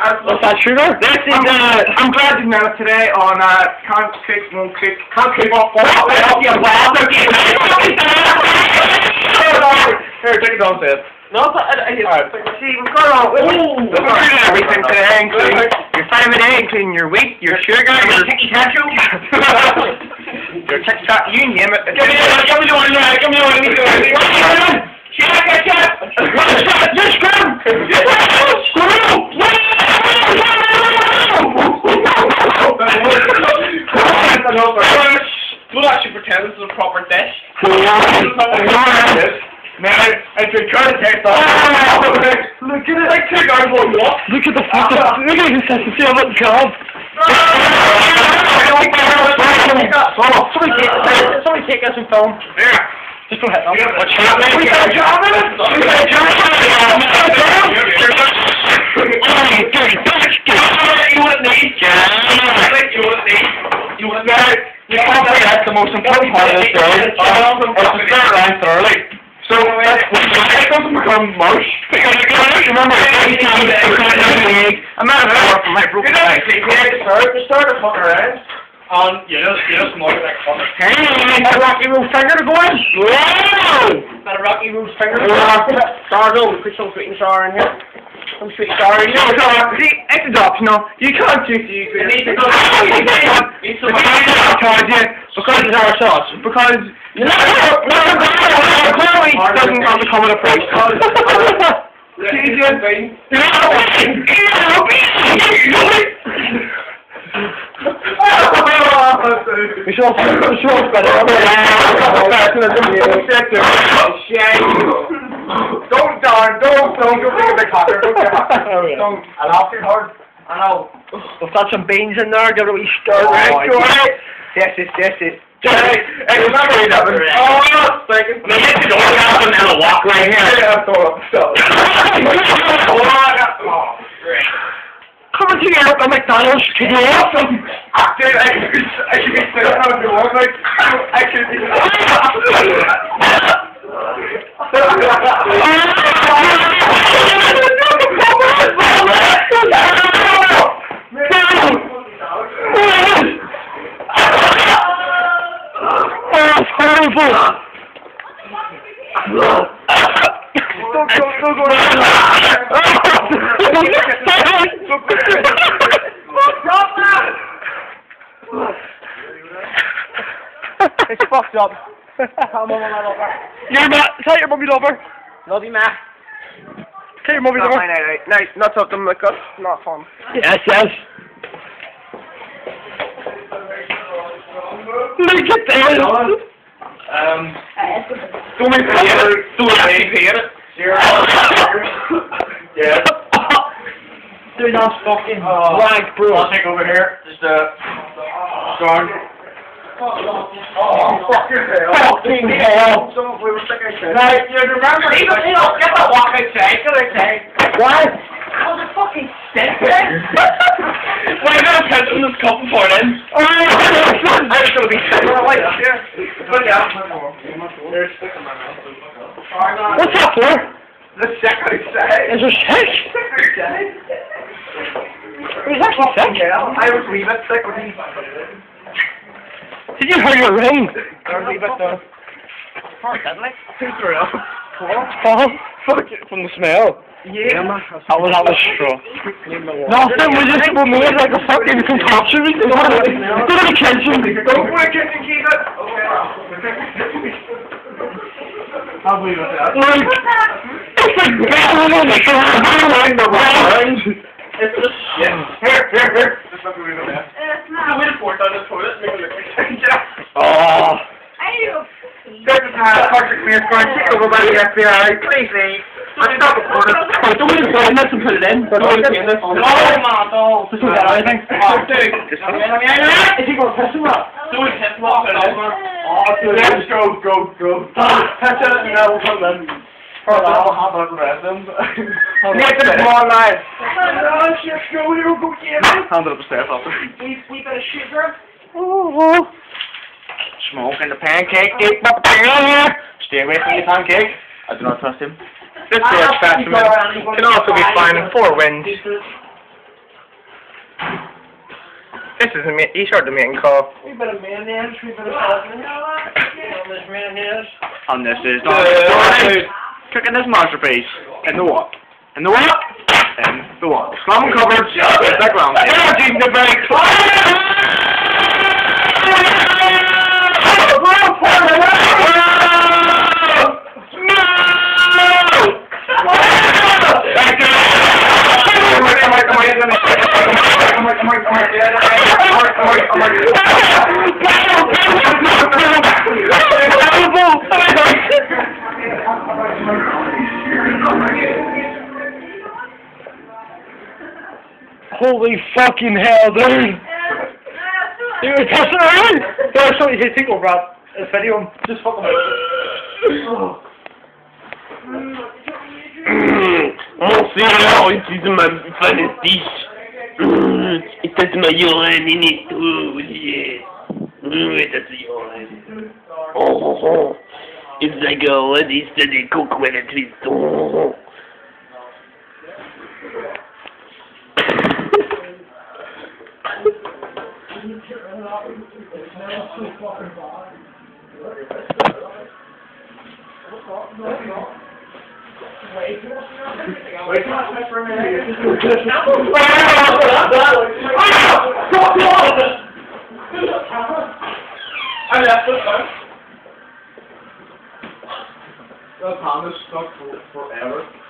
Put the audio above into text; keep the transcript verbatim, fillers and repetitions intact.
What's that, sugar? This is, uh, I'm glad you know today on, uh, Can't Kick, Won't Kick, Can't Kick Off, Off, Off, Your Wild, Okay. Here, take it down, Sid. No, I, I, I, Alright. See, we've got all, we're doing everything today, including your vitamin A, including your wheat, your sugar, your ticky-tacho, your tic-tac, you name it. Give me the one, give me the one, give me the one, give me the one. Check, check, check. Yes, come. Don't actually pretend this is a proper dish. Man, I could try to take that. Look at it. Like two guys will walk. Look at the fucking, look at the consistency of that job. Somebody take, somebody take us and film. Yeah. Just go ahead. What's happening? We got a job in it. We got a job in it. You wouldn't need. You wouldn't need. You wouldn't need. You can't forget the most important part of this show. It's the third line thoroughly. So that's when it doesn't become mush. Because you can remember every time you can't have the egg. I'm not a member from my broken leg. You can't start. You start to fuck around. Um, you just, you just more like fun. Hey, that Rocky Road finger to go in. Wow! That a Rocky Road finger? Sardo, we put some sweet and sour in here. Some sweet and sour in here. See, it's optional. You can't choose to use it. It needs to go. It's because it's our sauce. Because you know, clearly doesn't come to come at a price. We should also we should also better. Don't darn, don't don't go big the cocker. Don't I'll off your hard. I know. We've got some beans in there, give it a wee stir. Yes, yes, yes, yes. Hey, it's not really that bad. Oh, thank you. I mean, it's going to happen and a walk right here. Yeah, throw up stuff. Oh, great. Coming to you out at McDonald's, can you help them? Dude, I should be, I should be sitting on the wall, like, I should be... That's horrible! Don't go, don't go down. It's fucked up. I'm on my lover. Your ma, is that your mummy lover? Love you, ma. Tell your mummy lover. No, no, no, not something like that. Not fun. Yes, yes. Look at this. Um, don't make me hear it. Don't make me hear it. Yeah. Dude, that's fucking uh, blank, bro. I'll take over here. Just, uh, John. Oh, fucking hell. Fucking hell. Some we were sticking to. Right, you remember? Even, you know, get that walk outside, get outside. What? Oh, the fucking stick there. Why are you going to catch him this cup before then? Oh, I was going to be sitting there like that. Yeah. Put it out. There's stick in my mouth. What's that for? The sick outside. Is there sick? Sick outside. He's actually sick. Yeah, I was a wee bit sick when he... Did you hear your ring? I was a wee bit, uh... Hard, didn't it? Who's the real? Paul? From the smell. Yeah. That was, that was straw. Nothing, we just we made like a fucking concoction. We did it in the kitchen. Go for the kitchen, keep it. I'll believe it. Like, it's like banging on the ground, the ground. It's just, yeah. Here, here, here. Just let me read it there. No, wait for it on the toilet. Make it look like Oh. This is how Patrick Mears going to take over by the F B I. Please leave. I'm not recording. Oh, don't we just let's put it in? Don't we put this? No, man, no. Just do that, I think. Oh, dude. Is he going to piss him up? Do it, piss him off. Oh, dude. Let's go, go, go. Touch it and now we'll come in. Hold on, I'll have it rest him. Make it small, lad. Oh, shit, go here, go get it. Hand it upstairs after. We, we better shoot her. Oh, Smoking the pancake, eating up the pancake. Stay away from the pancake. I do not trust him. This George Fastman can also be fine in four wins. This is a ma- you start the main call. We better mayonnaise, we better sausage. On this mayonnaise. And this is not uh, cooking this masterpiece. In the what? In the what? In the what? Slam cupboards. There's that ground. Energy in the bank. Holy fucking hell, dude! Dude, that's alright! There's something to take over that video. Just fucking oh. Monsieur, it is my finest dish. Mm, it has my urine in it too, yes. Mm, it has urine. Oh, oh, oh. It's like a radish that they cook when it is. Oh. I left it, man. That Thomas stuck for forever.